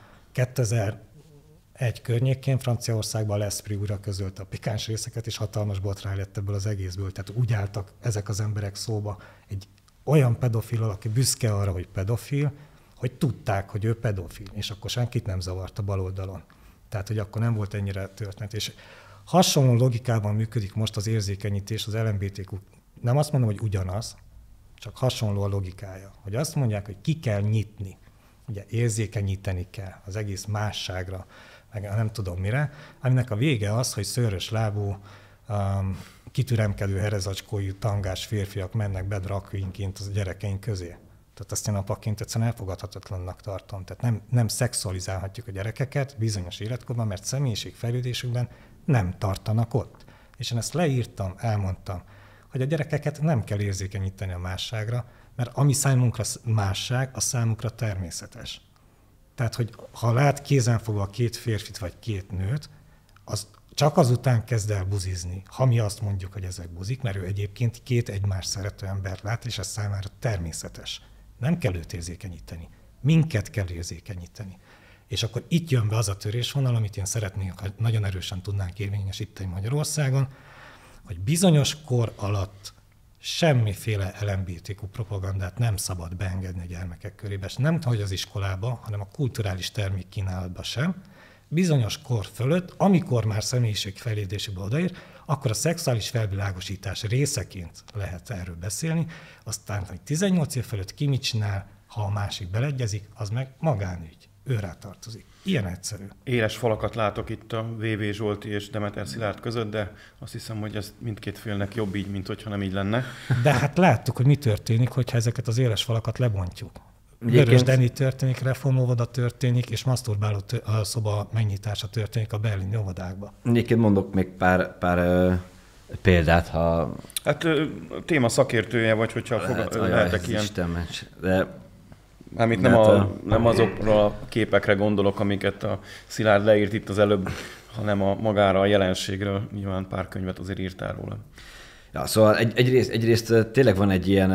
kétezer-egy környékén Franciaországban L'Esprit újra közölte a pikáns részeket, és hatalmas botrány lett ebből az egészből. Tehát úgy álltak ezek az emberek szóba egy olyan pedofil, aki büszke arra, hogy pedofil, hogy tudták, hogy ő pedofil, és akkor senkit nem zavart a baloldalon. Tehát, hogy akkor nem volt ennyire történet. És hasonló logikában működik most az érzékenyítés, az el em bé té kú. Nem azt mondom, hogy ugyanaz, csak hasonló a logikája. Hogy azt mondják, hogy ki kell nyitni. Ugye érzékenyíteni kell az egész másságra, meg nem tudom mire, aminek a vége az, hogy szőrös lábú, um, kitüremkedő herezacskójú tangás férfiak mennek be drag queenként az gyerekeink közé. Tehát azt én apaként egyszerűen elfogadhatatlannak tartom. Tehát nem, nem szexualizálhatjuk a gyerekeket bizonyos életkorban, mert személyiségfejlődésükben nem tartanak ott. És én ezt leírtam, elmondtam, hogy a gyerekeket nem kell érzékenyíteni a másságra, mert ami számunkra másság, az számukra természetes. Tehát, hogy ha lát kézenfogva két férfit vagy két nőt, az csak azután kezd el buzizni, ha mi azt mondjuk, hogy ezek buzik, mert ő egyébként két egymást szerető embert lát, és ez számára természetes. Nem kell őt érzékenyíteni. Minket kell érzékenyíteni. És akkor itt jön be az a törésvonal, amit én szeretnék, hogy nagyon erősen tudnánk érvényesíteni Magyarországon, hogy bizonyos kor alatt semmiféle el em bé té kú propagandát nem szabad beengedni a gyermekek körébe, és nem hogy az iskolába, hanem a kulturális termékkínálatba sem. Bizonyos kor fölött, amikor már személyiségfejlődésbe odaér, akkor a szexuális felvilágosítás részeként lehet erről beszélni, aztán, hogy tizennyolc év fölött ki mit csinál, ha a másik beleegyezik, az meg magánügy. Ő rá tartozik. Ilyen egyszerű. Éles falakat látok itt a vé vé Zsolti és Demeter Szilárd között, de azt hiszem, hogy ez mindkét félnek jobb így, mint hogyha nem így lenne. De hát láttuk, hogy mi történik, hogyha ezeket az éles falakat lebontjuk. Vörös Deni történik, reformóvoda történik, és masturbáló tör- a szoba megnyitása történik a berlini óvodákban. Egyébként mondok még pár, pár uh, példát, ha... Hát téma szakértője vagy, hogyha lehet, fog, lehetek ilyen... Isten, de... Mármint nem, a, nem azokra a képekre gondolok, amiket a Szilárd leírt itt az előbb, hanem a magára a jelenségről. Nyilván pár könyvet azért írtál róla. Ja, szóval egy, egyrészt, egyrészt tényleg van egy ilyen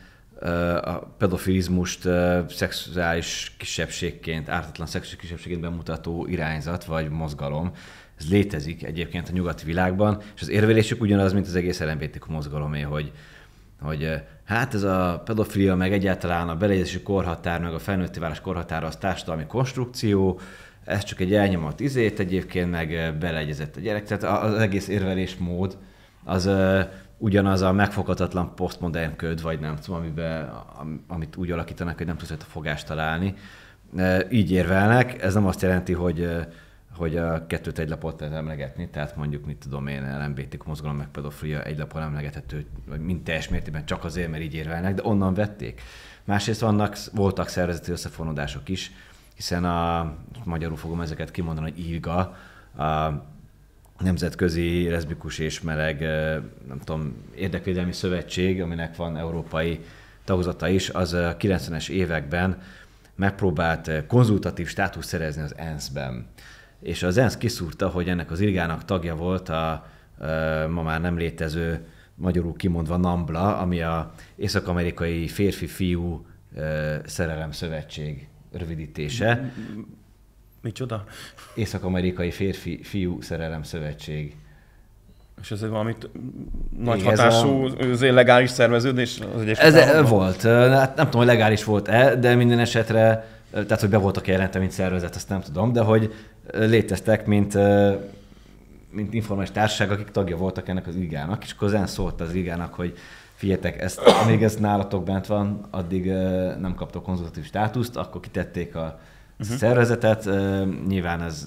a pedofilizmust szexuális kisebbségként, ártatlan szexuális kisebbségként bemutató irányzat vagy mozgalom. Ez létezik egyébként a nyugati világban, és az érvelésük ugyanaz, mint az egész el em bé té kú mozgalomé, hogy, hogy hát ez a pedofilia, meg egyáltalán a beleegyezési korhatár, meg a felnőtté válás korhatára az társadalmi konstrukció, ez csak egy elnyomott izét egyébként, meg beleegyezett a gyerek. Tehát az egész érvelésmód az ugyanaz a megfoghatatlan posztmodern köd, vagy nem tudom, amiben, amit úgy alakítanak, hogy nem tudsz a fogást találni. Így érvelnek. Ez nem azt jelenti, hogy, hogy a kettőt egy lapot lehet emlegetni, tehát mondjuk, mit tudom én, el em bé té kú mozgalom meg pedofilia egy lapon emlegethető, vagy mind teljes mértékben csak azért, mert így érvelnek, de onnan vették. Másrészt vannak, voltak szervezeti összefonódások is, hiszen a, magyarul fogom ezeket kimondani, hogy í vé gé á, a Nemzetközi Leszbikus és Meleg, nem tudom, érdekvédelmi szövetség, aminek van európai tagozata is, az a kilencvenes években megpróbált konzultatív státuszt szerezni az ENSZ-ben. És az ENSZ kiszúrta, hogy ennek az irgának tagja volt a, a ma már nem létező, magyarul kimondva NAMBLA, ami a Észak-amerikai férfi-fiú szerelem szövetség rövidítése. Micsoda? Észak-amerikai férfi-fiú szerelem szövetség. És ez egy valamit nagy igen, hatású, ez a... legális szerveződés? Az ez e, volt. Hát nem tudom, hogy legális volt-e, de minden esetre, tehát hogy be voltak jelentve, mint szervezet, azt nem tudom, de hogy léteztek, mint, mint informális társaság, akik tagja voltak ennek az igának, és akkor az ENSZ szólt az igának, hogy figyeljetek, ezt, amíg ez nálatok bent van, addig nem kaptok konzultatív státuszt, akkor kitették a uh-huh. szervezetet. Nyilván ez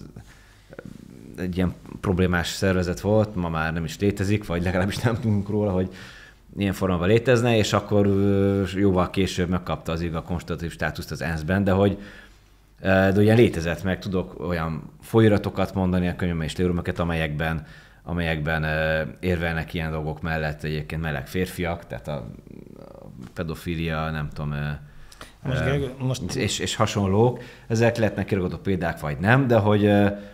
egy ilyen problémás szervezet volt, ma már nem is létezik, vagy legalábbis nem tudunk róla, hogy ilyen formában létezne, és akkor jóval később megkapta az iga konzultatív státuszt az ENSZ-ben, de hogy de ugye létezett, meg tudok olyan folyiratokat mondani a könyvben és leíromeket, amelyekben amelyekben érvelnek ilyen dolgok mellett egyébként meleg férfiak, tehát a pedofilia, nem tudom, most, uh, most... És, és hasonlók. Ezek lehetnek kiragatott példák, vagy nem, de hogy,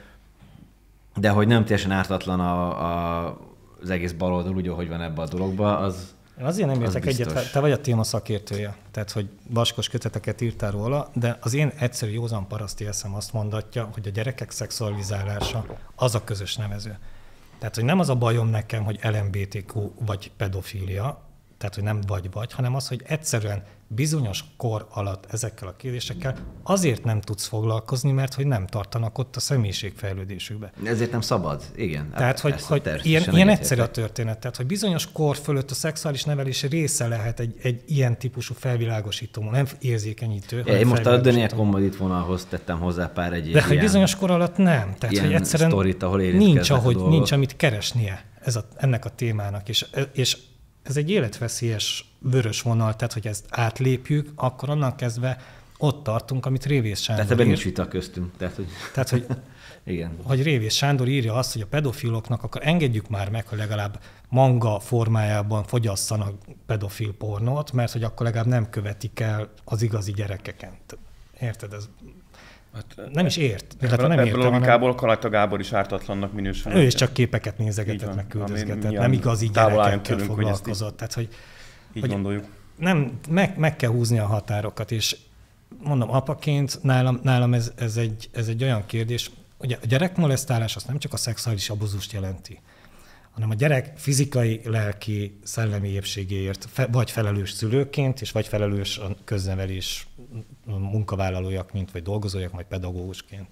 de hogy nem teljesen ártatlan a, a, az egész baloldal, úgy, ahogy van ebben a dologban, az Én azért nem értek egyet, te vagy a téma szakértője, tehát hogy vaskos köteteket írtál róla, de az én egyszerű józan paraszti eszem azt mondatja, hogy a gyerekek szexualizálása az a közös nevező. Tehát, hogy nem az a bajom nekem, hogy el em bé té kú vagy pedofília, tehát, hogy nem vagy-vagy, hanem az, hogy egyszerűen bizonyos kor alatt ezekkel a kérdésekkel azért nem tudsz foglalkozni, mert hogy nem tartanak ott a személyiségfejlődésükbe. Ezért nem szabad, igen. Tehát, hogy, hogy ilyen, ilyen egyszerű a történet. Tehát, hogy bizonyos kor fölött a szexuális nevelés része lehet egy, egy ilyen típusú felvilágosító, nem érzékenyítő. Ja, én most a Daniel Commodit vonalhoz tettem hozzá pár egyéb De hogy bizonyos kor alatt nem. Tehát, hogy egyszerűen sztorit, ahol nincs, ahogy, nincs, amit keresnie ez a, ennek a témának. És, és ez egy életveszélyes vörös vonal, tehát hogy ezt átlépjük, akkor onnan kezdve ott tartunk, amit Révész Sándor Tehát ebben nincs vita köztünk. Tehát, hogy, tehát, hogy, igen. hogy Révész Sándor írja azt, hogy a pedofiloknak akkor engedjük már meg, hogy legalább manga formájában fogyasszanak pedofil pornót, mert hogy akkor legalább nem követik el az igazi gyerekeken. Érted? Ez hát, nem is ért. Ebből, nem ebből a logikából Kalajta Gábor is ártatlannak minősül. Ő is csak képeket nézegetett, meg küldözgetett, nem igazi gyerekekkel foglalkozott. Tehát, hogy, így hogy gondoljuk. Nem, meg, meg kell húzni a határokat, és mondom, apaként nálam, nálam ez, ez, egy, ez egy olyan kérdés, ugye a gyerekmolesztálás az nem csak a szexuális abuzust jelenti, hanem a gyerek fizikai, lelki, szellemi épségéért fe, vagy felelős szülőként, és vagy felelős a köznevelés munkavállalójaként, vagy dolgozójak, vagy pedagógusként.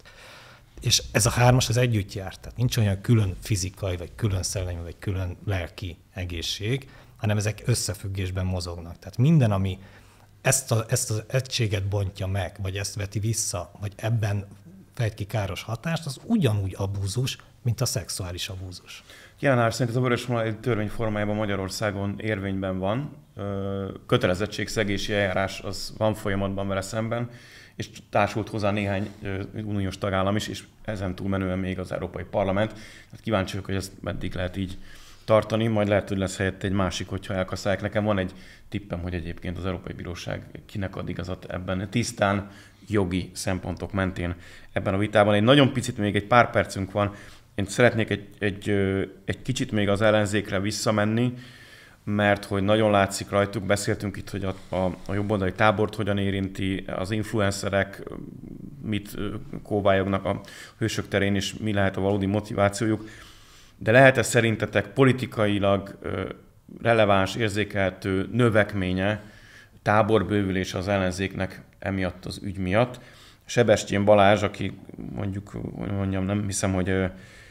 És ez a hármas az együtt jár, tehát nincs olyan külön fizikai, vagy külön szellemi, vagy külön lelki egészség, hanem ezek összefüggésben mozognak. Tehát minden, ami ezt, a, ezt az egységet bontja meg, vagy ezt veti vissza, vagy ebben fejt ki káros hatást, az ugyanúgy abúzus, mint a szexuális abúzus. Jelen szerint ez a vörösvonal törvény formájában Magyarországon érvényben van. Kötelezettségszegési eljárás az van folyamatban vele szemben, és társult hozzá néhány uniós tagállam is, és ezen túlmenően még az Európai Parlament. Hát kíváncsi vagyok, hogy ezt meddig lehet így tartani, majd lehet, hogy lesz helyett egy másik, hogyha elkasszálják. Nekem van egy tippem, hogy egyébként az Európai Bíróság kinek ad igazat ebben tisztán jogi szempontok mentén ebben a vitában. Egy nagyon picit, még egy pár percünk van, én szeretnék egy, egy, egy kicsit még az ellenzékre visszamenni, mert hogy nagyon látszik rajtuk, beszéltünk itt, hogy a, a, a jobboldali tábort hogyan érinti, az influencerek mit kóvályognak a hősök terén, és mi lehet a valódi motivációjuk. De lehet-e szerintetek politikailag releváns, érzékelhető növekménye, táborbővülés az ellenzéknek emiatt az ügy miatt? Sebestyén Balázs, aki mondjuk, mondjam, nem hiszem, hogy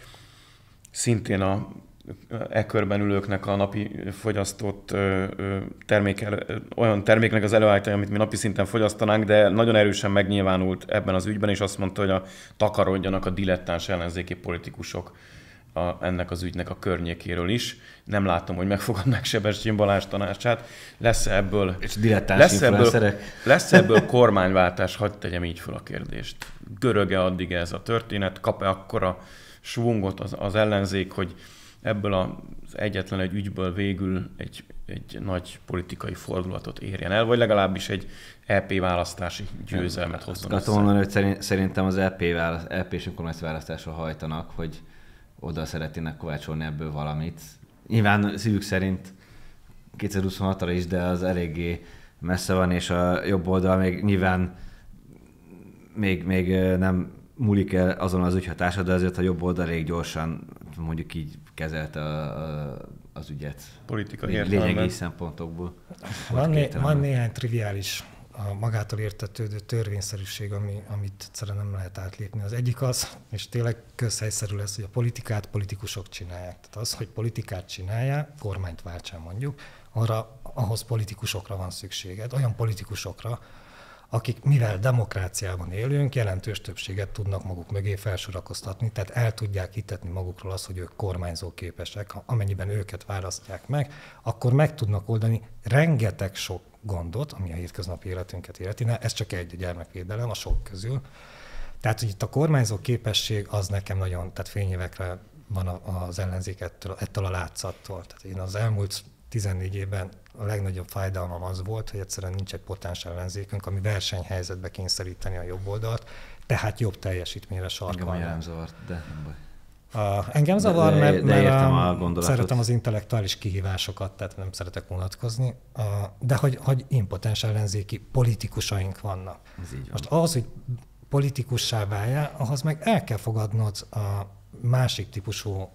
szintén a e körben ülőknek a napi fogyasztott termék, olyan terméknek az előállítása, amit mi napi szinten fogyasztanánk, de nagyon erősen megnyilvánult ebben az ügyben, és azt mondta, hogy a takarodjanak a dilettáns ellenzéki politikusok a, ennek az ügynek a környékéről is. Nem látom, hogy megfogadnák Sebestyén Balázs tanácsát. Lesz ebből, lesz ebből, lesz ebből kormányváltás? Hadd tegyem így fel a kérdést. Görög-e addig ez a történet? Kap-e akkora svungot az, az ellenzék, hogy ebből az egyetlen egy ügyből végül egy, egy nagy politikai fordulatot érjen el, vagy legalábbis egy é pé választási győzelmet hozzon össze? Azt mondani, hogy szerintem az é pé választ, é pés önkormányzati választásra hajtanak, hogy oda szeretnének kovácsolni ebből valamit. Nyilván szívük szerint kétezer-huszonhatra is, de az eléggé messze van, és a jobb oldal még nyilván még, még nem múlik el azon az ügyhatása, de azért a jobb oldal elég gyorsan mondjuk így kezelte a, a, az ügyet. Politikai Lé, lényegi szempontokból. Van, né, van néhány triviális, a magától értetődő törvényszerűség, ami, amit egyszerűen nem lehet átlépni. Az egyik az, és tényleg közhelyszerű lesz, hogy a politikát politikusok csinálják. Tehát az, hogy politikát csinálják, kormányt váltsán mondjuk, arra, ahhoz politikusokra van szükséged, olyan politikusokra, akik, mivel demokráciában élünk, jelentős többséget tudnak maguk mögé felsorakoztatni, tehát el tudják hitetni magukról azt, hogy ők kormányzó képesek, amennyiben őket választják meg, akkor meg tudnak oldani rengeteg sok gondot, ami a hétköznapi életünket illeti. Ez csak egy gyermekvédelem a sok közül. Tehát, hogy itt a kormányzó képesség az nekem nagyon, tehát fényévekre van az ellenzék ettől, ettől a látszattól. Tehát én az elmúlt tizennégy évben a legnagyobb fájdalmam az volt, hogy egyszerűen nincs egy potens ellenzékünk, ami versenyhelyzetbe kényszeríteni a jobb oldalt, tehát jobb teljesítményre sarkalni. Engem zavart, de nem baj. A, engem zavar, de, mert, de mert szeretem az intellektuális kihívásokat, tehát nem szeretek unatkozni, de hogy, hogy impotens ellenzéki politikusaink vannak. Van. Most ahhoz, hogy politikussá váljál, ahhoz meg el kell fogadnod a másik típusú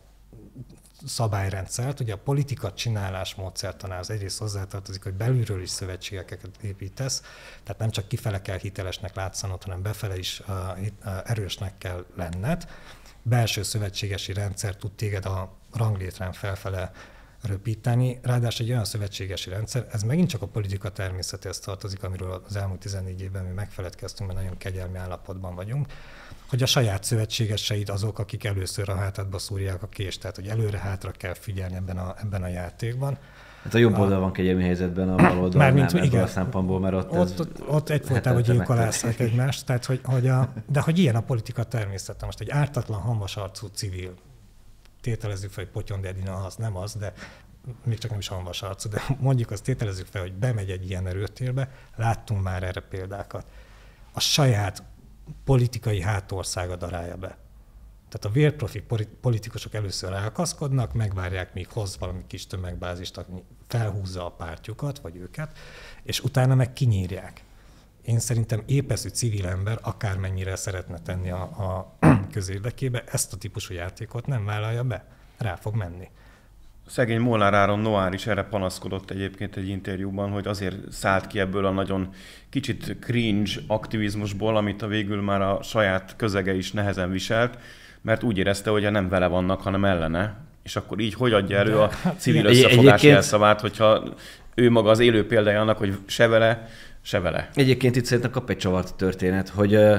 szabályrendszert. Ugye a politika csinálás módszertanához egyrészt hozzátartozik, hogy belülről is szövetségeket építesz, tehát nem csak kifele kell hitelesnek látszanod, hanem befele is uh, uh, erősnek kell lenned. Belső szövetségesi rendszer tud téged a ranglétrán felfele röpíteni, ráadásul egy olyan szövetségesi rendszer, ez megint csak a politika természetéhez tartozik, amiről az elmúlt tizennégy évben mi megfeledkeztünk, mert nagyon kegyelmi állapotban vagyunk, hogy a saját szövetségeseid azok, akik először a hátadba szúrják a kést, tehát hogy előre-hátra kell figyelni ebben a, ebben a játékban. Hát a jobb oldal van kegyelmi helyzetben, a bal oldal nem ebből a szempontból, mert ott... Ott, ott, ott egyfolytában gyilkolásznak egymást, tehát hogy, hogy a, de hogy ilyen a politika természete. Most egy ártatlan, hamvasarcú civil, tételezzük fel, hogy Potyondi Edina az nem az, de még csak nem is hamvasarcú, de mondjuk azt tételezzük fel, hogy bemegy egy ilyen erőtérbe, láttunk már erre példákat. A saját politikai hátországa darálja be. Tehát a vérprofi politikusok először elkaszkodnak, megvárják, míg hoz valami kis tömegbázist, aki felhúzza a pártjukat, vagy őket, és utána meg kinyírják. Én szerintem épeszű civil ember akármennyire szeretne tenni a, a közérdekébe, ezt a típusú játékot nem vállalja be. Rá fog menni. Szegény Molnár Áron Noár is erre panaszkodott egyébként egy interjúban, hogy azért szállt ki ebből a nagyon kicsit cringe aktivizmusból, amit a végül már a saját közege is nehezen viselt, mert úgy érezte, hogy nem vele vannak, hanem ellene. És akkor így hogy adja elő a civil összefogás jelszavát, hogyha ő maga az élő példája annak, hogy se vele, se vele. Egyébként itt szerintem kap egy csavart történet, hogy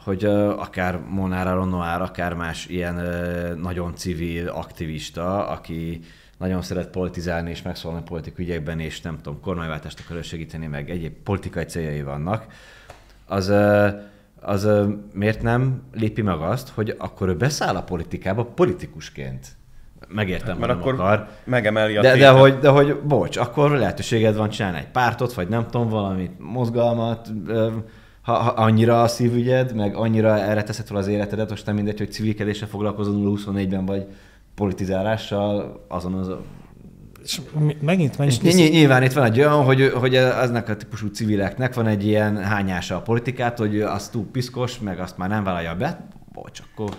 hogy uh, akár Molnár Aron Noir, akár más ilyen uh, nagyon civil aktivista, aki nagyon szeret politizálni és megszólalni politikai ügyekben, és nem tudom, kormányváltást akar elősegíteni, meg egyéb politikai céljai vannak, az, uh, az uh, miért nem lépi meg azt, hogy akkor ő beszáll a politikába politikusként? Megértem, mert akkor akar. Megemeli a de, de, hogy, de hogy, bocs, akkor lehetőséged van csinálni egy pártot, vagy nem tudom, valamit, mozgalmat, ha, ha annyira a szívügyed, meg annyira erre teszed fel az életedet, most nem mindegy, hogy civilkedéssel foglalkozol nulla huszonnégyben, vagy politizálással, azon az... És megint, megint és nyilván itt van egy olyan, hogy, hogy aznak a típusú civileknek van egy ilyen hányása a politikát, hogy az túl piszkos, meg azt már nem vállalja be, bocs, akkor...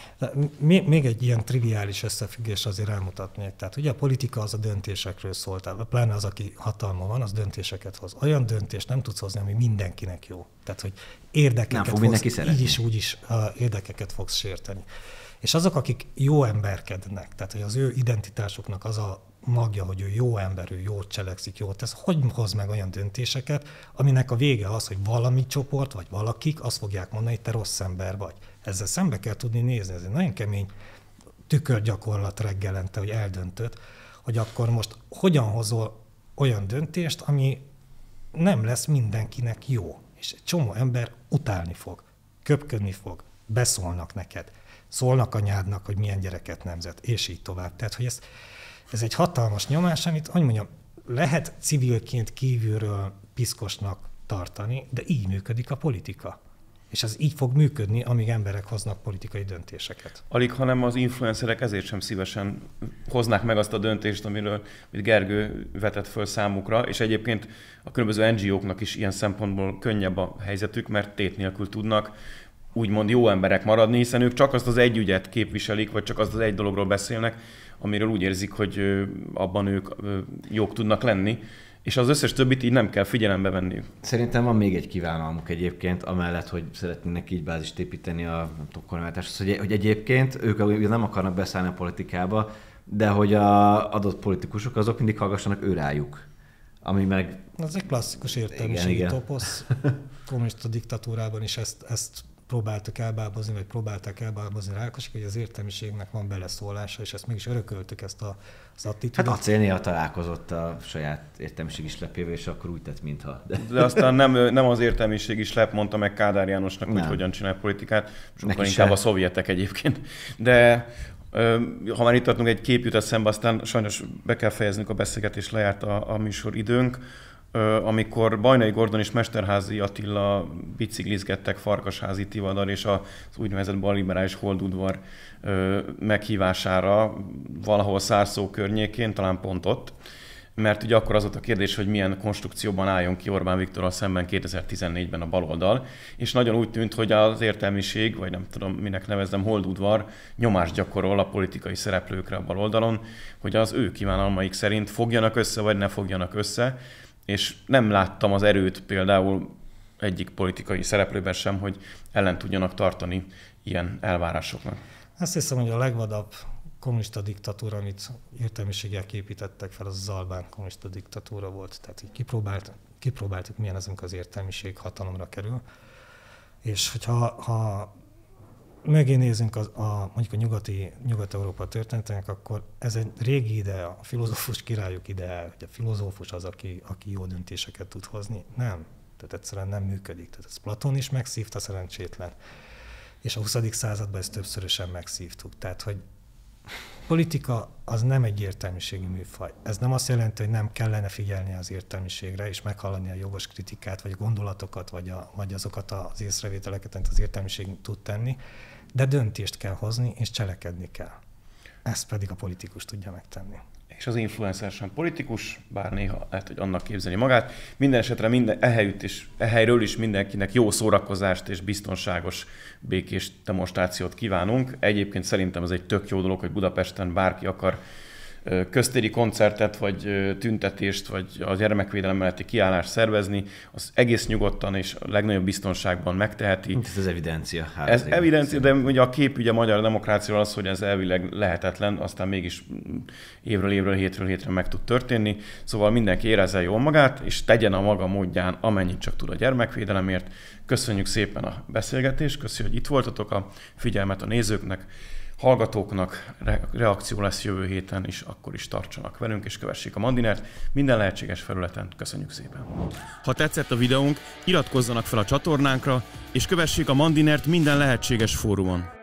Még egy ilyen triviális összefüggés azért elmutatnék. Tehát ugye a politika az a döntésekről szól, tehát pláne az, aki hatalma van, az döntéseket hoz. Olyan döntést nem tudsz hozni, ami mindenkinek jó. Tehát, hogy érdekeket nem fog fogsz, így is úgy is uh, érdekeket fogsz sérteni. És azok, akik jó emberkednek, tehát hogy az ő identitásuknak az a magja, hogy ő jó ember, ő jót cselekszik, jót tesz, hogy hoz meg olyan döntéseket, aminek a vége az, hogy valami csoport, vagy valakik azt fogják mondani, hogy te rossz ember vagy. Ezzel szembe kell tudni nézni, ez egy nagyon kemény tükörgyakorlat reggelente, hogy eldöntöd, hogy akkor most hogyan hozol olyan döntést, ami nem lesz mindenkinek jó. És egy csomó ember utálni fog, köpködni fog, beszólnak neked, szólnak anyádnak, hogy milyen gyereket nemzet, és így tovább. Tehát, hogy ez, ez egy hatalmas nyomás, amit, hogy mondjam, lehet civilként kívülről piszkosnak tartani, de így működik a politika. És ez így fog működni, amíg emberek hoznak politikai döntéseket. Alig, hanem az influencerek ezért sem szívesen hoznák meg azt a döntést, amiről amit Gergő vetett föl számukra, és egyébként a különböző en gé ó-knak is ilyen szempontból könnyebb a helyzetük, mert tét nélkül tudnak úgymond jó emberek maradni, hiszen ők csak azt az egy ügyet képviselik, vagy csak azt az egy dologról beszélnek, amiről úgy érzik, hogy abban ők jók tudnak lenni, és az összes többit így nem kell figyelembe venniük. Szerintem van még egy kívánalmuk egyébként, amellett, hogy szeretnének így bázist építeni a kormányváltáshoz, hogy, hogy egyébként ők nem akarnak beszállni a politikába, de hogy az adott politikusok azok mindig hallgassanak ő rájuk. Ami meg... Ez egy klasszikus értelmiségi toposz. Kommunista diktatúrában is ezt, ezt próbáltuk elbábozni, vagy próbálták elbábozni Rákosik, hogy az értelmiségnek van beleszólása, és ezt meg is örököltük, ezt a, az attitűdöt. Hát acélnéha találkozott a saját értelmiségi slepjével, és akkor úgy tett, mintha. De, De aztán nem, nem az értelmiségi slep mondta meg Kádár Jánosnak, nem. hogy hogyan csinál politikát, sokkal Neki inkább se. A szovjetek egyébként. De ha már itt tartunk, egy kép jut eszembe, aztán sajnos be kell fejeznünk a beszélgetést, lejárt a, a műsor időnk. Amikor Bajnai Gordon és Mesterházy Attila biciklizgettek Farkasházi Tivadar és az úgynevezett balliberális Holdudvar meghívására valahol Szárszó környékén, talán pont ott, mert ugye akkor az volt a kérdés, hogy milyen konstrukcióban álljon ki Orbán Viktorral szemben kétezer-tizennégyben a baloldal, és nagyon úgy tűnt, hogy az értelmiség, vagy nem tudom minek nevezzem, Holdudvar nyomást gyakorol a politikai szereplőkre a baloldalon, hogy az ő kívánalmaik szerint fogjanak össze, vagy ne fogjanak össze, és nem láttam az erőt például egyik politikai szereplőben sem, hogy ellen tudjanak tartani ilyen elvárásoknak. Azt hiszem, hogy a legvadabb kommunista diktatúra, amit értelmiségiek építettek fel, az az albán kommunista diktatúra volt. Tehát így kipróbált, kipróbáltuk, milyen az, amikor az értelmiség hatalomra kerül. És hogyha ha mögé nézünk a, a, mondjuk a nyugati, Nyugat-Európa történetének, akkor ez egy régi ide, a filozófus királyok ide, hogy a filozófus az, aki, aki jó döntéseket tud hozni. Nem. Tehát egyszerűen nem működik. Tehát ez Platón is megszívta, szerencsétlen. És a huszadik században ezt többszörösen megszívtuk. Tehát, hogy politika az nem egy értelmiségi műfaj. Ez nem azt jelenti, hogy nem kellene figyelni az értelmiségre, és meghallani a jogos kritikát, vagy a gondolatokat, vagy, a, vagy azokat az észrevételeket, amit az értelmiség tud tenni, de döntést kell hozni, és cselekedni kell. Ezt pedig a politikus tudja megtenni. És az influencer sem politikus, bár néha lehet, hogy annak képzeli magát. Minden esetre minden, ehelyütt is, ehelyről is mindenkinek jó szórakozást és biztonságos, békés demonstrációt kívánunk. Egyébként szerintem ez egy tök jó dolog, hogy Budapesten bárki akar köztéri koncertet, vagy tüntetést, vagy a gyermekvédelem melletti kiállást szervezni, az egész nyugodtan és a legnagyobb biztonságban megteheti. Ez az evidencia. Ez evidencia, de ugye a kép ugye a magyar demokráciáról az, hogy ez elvileg lehetetlen, aztán mégis évről évről, hétről hétre meg tud történni. Szóval mindenki érezze jól magát, és tegyen a maga módján, amennyit csak tud a gyermekvédelemért. Köszönjük szépen a beszélgetést, köszönjük, hogy itt voltatok, a figyelmet a nézőknek, hallgatóknak, reakció lesz jövő héten is, akkor is tartsanak velünk, és kövessék a Mandinert minden lehetséges felületen. Köszönjük szépen! Ha tetszett a videónk, iratkozzanak fel a csatornánkra, és kövessék a Mandinert minden lehetséges fórumon.